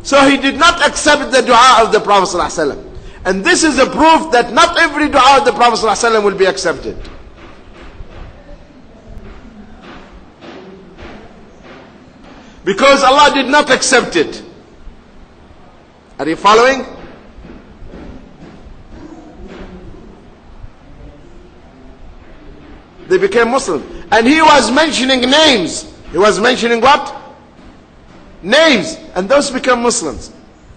So he did not accept the dua of the Prophet ﷺ. And this is a proof that not every dua of the Prophet ﷺ will be accepted. Because Allah did not accept it. Are you following? They became Muslim. And he was mentioning names. He was mentioning what? Names. And those become Muslims.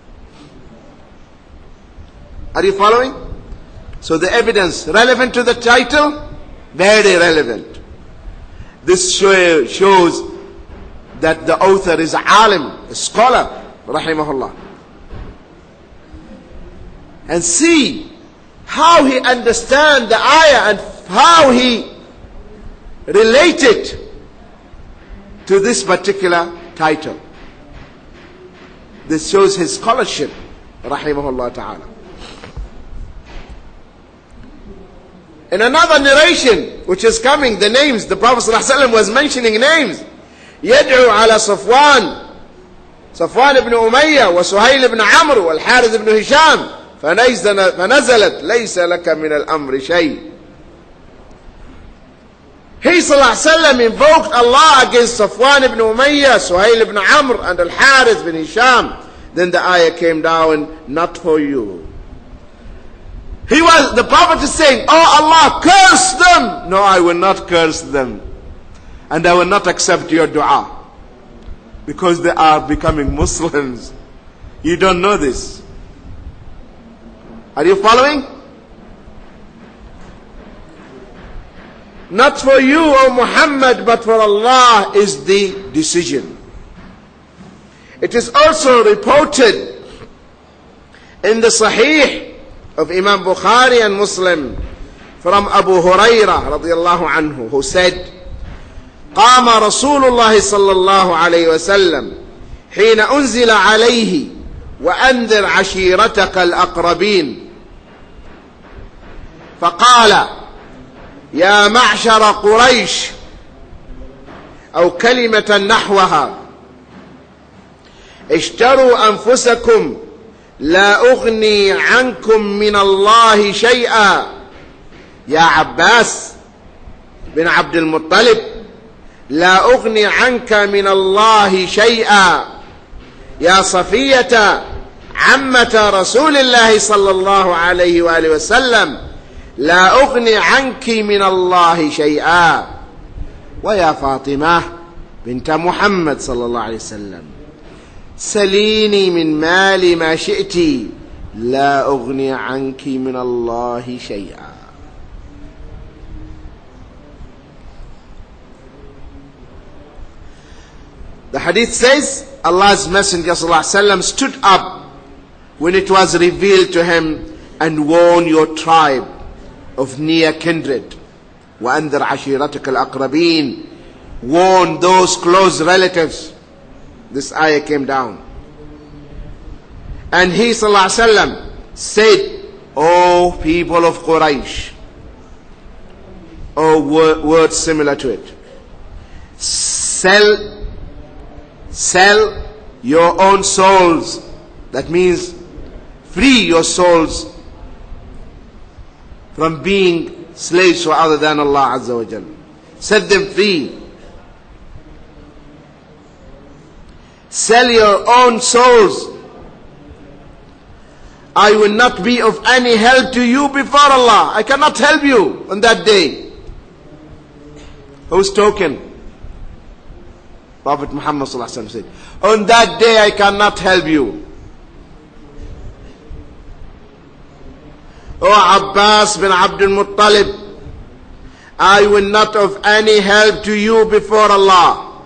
Are you following? So the evidence relevant to the title? Very relevant. This shows that the author is a alim, a scholar, rahimahullah. And see how he understands the ayah and how he related to this particular title. This shows his scholarship, rahimahullah ta'ala. In another narration, which is coming, the names, the Prophet ﷺ was mentioning names. يدعو على صفوان بن أمية وسهيل بن عمرو والحارث بن هشام فنزلت ليس لك من الأمر شيء. He ﷺ invoked Allah against Safwan ibn Umayyah, Suhail ibn Amr and Al-Harith bin Hisham. Then the ayah came down, not for you. The Prophet is saying, oh Allah, curse them. No, I will not curse them. And I will not accept your dua. Because they are becoming Muslims. You don't know this. Are you following? Not for you, O Muhammad, but for Allah is the decision. It is also reported in the Sahih of Imam Bukhari and Muslim from Abu Hurairah radiyallahu anhu, who said, قام رسول الله صلى الله عليه وسلم حين أنزل عليه وأنذر عشيرتك الأقربين فقال يا معشر قريش أو كلمة نحوها اشتروا أنفسكم لا أغني عنكم من الله شيئا يا عباس بن عبد المطلب لا أغني عنك من الله شيئا يا صفية عمة رسول الله صلى الله عليه وآله وسلم لا أغني عنك من الله شيئا ويا فاطمة بنت محمد صلى الله عليه وسلم سليني من مالي ما شئت لا أغني عنك من الله شيئا. The hadith says Allah's Messenger ﷺ stood up when it was revealed to him and warned your tribe of near kindred. وَأَنذِرْ عَشِيرَتَكَ الْأَقْرَبِينَ. Warn those close relatives. This ayah came down. And he ﷺ said, O people of Quraysh, or words similar to it, sell your own souls. That means free your souls from being slaves for other than Allah Azza wa Jal. Set them free. Sell your own souls. I will not be of any help to you before Allah. I cannot help you on that day. Who's talking? Prophet Muhammad ﷺ said, on that day I cannot help you. O Abbas bin Abdul Muttalib, I will not of any help to you before Allah.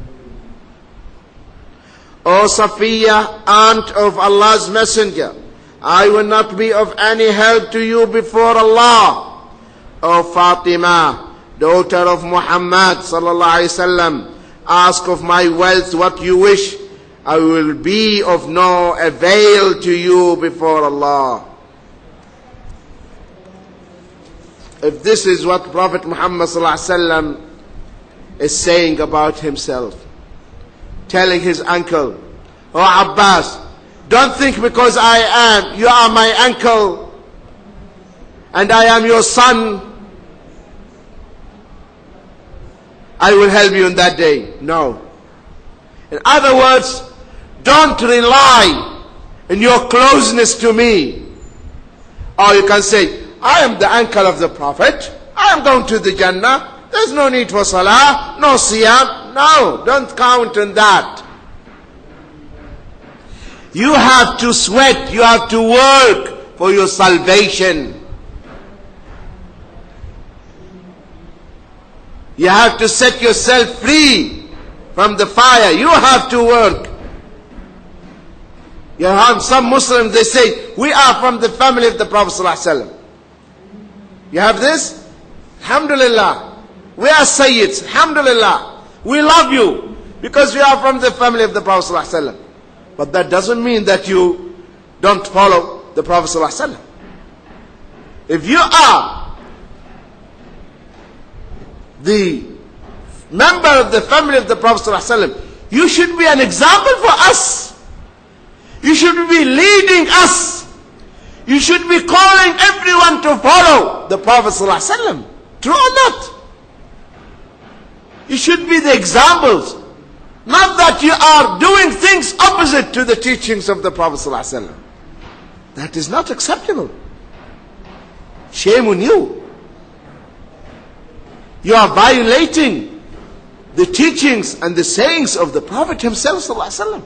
O Safiya, aunt of Allah's Messenger, I will not be of any help to you before Allah. O Fatima, daughter of Muhammad sallallahu alaihi wasallam, ask of my wealth what you wish. I will be of no avail to you before Allah. If this is what Prophet Muhammad sallallahu alaihi wasallam is saying about himself, telling his uncle, O Abbas, Don't think because you are my uncle and I am your son, I will help you in that day. No. In other words, don't rely in your closeness to me. Or you can say, I am the uncle of the Prophet, I am going to the Jannah, there's no need for salah, no siyam. No, don't count on that. You have to sweat, you have to work for your salvation. You have to set yourself free from the fire. You have to work. You have some Muslims, they say, we are from the family of the Prophet ﷺ. You have this? Alhamdulillah. We are Sayyids. Alhamdulillah. We love you because we are from the family of the Prophet ﷺ. But that doesn't mean that you don't follow the Prophet ﷺ. If you are the member of the family of the Prophet ﷺ, you should be an example for us. You should be leading us. You should be calling everyone to follow the Prophet ﷺ. True or not? You should be the examples. Not that you are doing things opposite to the teachings of the Prophet ﷺ. That is not acceptable. Shame on you. You are violating the teachings and the sayings of the Prophet himself ﷺ.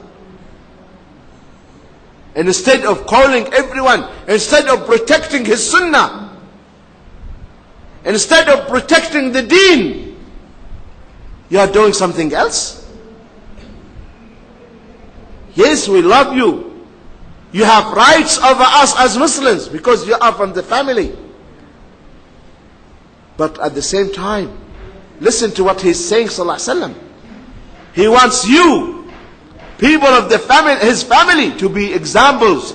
And instead of calling everyone, instead of protecting his sunnah, instead of protecting the deen, you are doing something else. Yes, we love you. You have rights over us as Muslims because you are from the family. But at the same time, listen to what he's saying, sallallahu alaihi wasallam. He wants you, people of the family, his family, to be examples.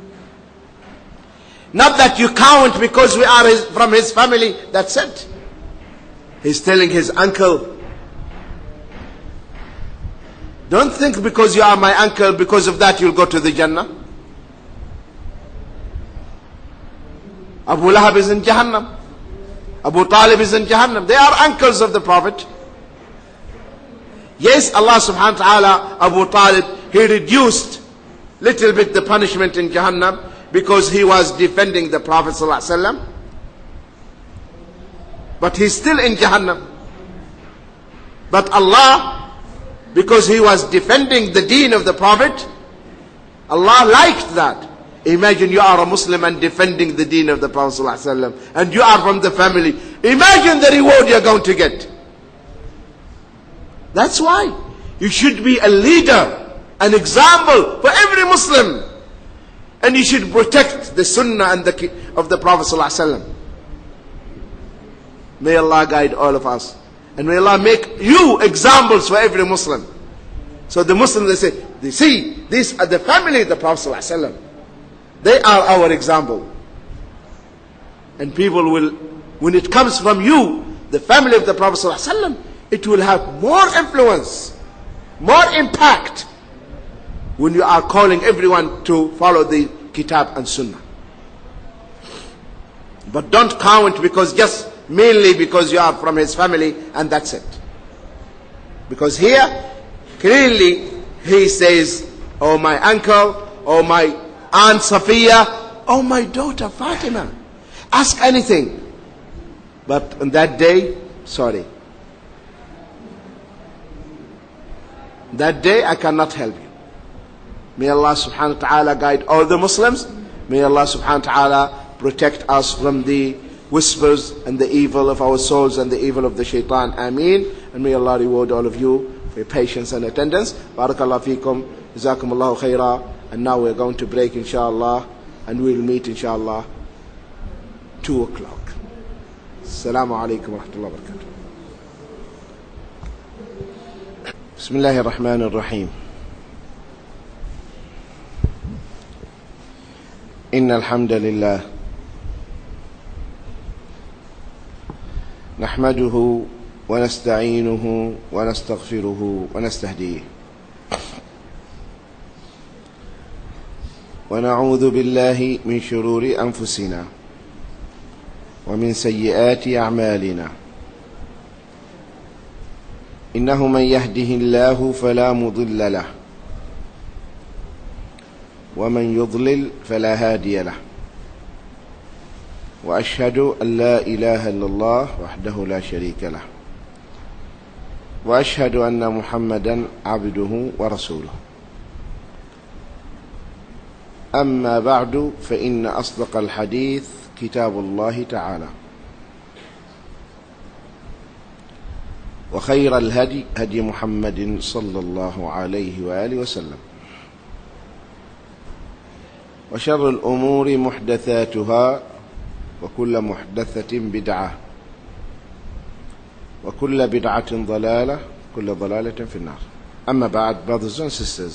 Not that you count because we are from his family, that's it. He's telling his uncle, don't think because you are my uncle, because of that you'll go to the Jannah. Abu Lahab is in Jahannam. Abu Talib is in Jahannam. They are uncles of the Prophet. Yes, Allah subhanahu wa ta'ala, Abu Talib, he reduced little bit the punishment in Jahannam because he was defending the Prophet sallallahu alaihi wasallam. But he's still in Jahannam. But Allah, because he was defending the deen of the Prophet, Allah liked that. Imagine you are a Muslim and defending the deen of the Prophet ﷺ, and you are from the family. Imagine the reward you're going to get. That's why you should be a leader, an example for every Muslim. And you should protect the sunnah and of the Prophet ﷺ. May Allah guide all of us. And may Allah make you examples for every Muslim. So the Muslims, they see, these are the family of the Prophet ﷺ. They are our example. And people will, when it comes from you, the family of the Prophet ﷺ, it will have more influence, more impact when you are calling everyone to follow the Kitab and Sunnah. But don't count because mainly because you are from his family and that's it. Because clearly he says, oh my uncle, oh my Aunt Safiya, oh my daughter Fatima, ask anything. But on that day, sorry. That day I cannot help you. May Allah subhanahu wa ta'ala guide all the Muslims. May Allah subhanahu wa ta'ala protect us from the whispers and the evil of our souls and the evil of the shaitan. Ameen. And may Allah reward all of you for your patience and attendance. Barakallahu feekum. Jazakumullahu khaira. And now we're going to break inshallah. And we'll meet inshallah 2 o'clock. Assalamu alaikum wa rahmatullahi wa barakatuh. Bismillahir Rahmanir Rahim. Innal hamdalillah. نحمده ونستعينه ونستغفره ونستهديه ونعوذ بالله من شرور أنفسنا ومن سيئات أعمالنا، إنه من يهده الله فلا مضل له ومن يضلل فلا هادي له، وأشهد أن لا إله إلا الله وحده لا شريك له، وأشهد أن محمدا عبده ورسوله. أما بعد، فإن أصدق الحديث كتاب الله تعالى، وخير الهدي هدي محمد صلى الله عليه وآله وسلم، وشر الأمور محدثاتها، وكل محدثة بدعة، وكل بدعة ضلالة، كل ضلالة في النار. أما بعد, brothers and sisters,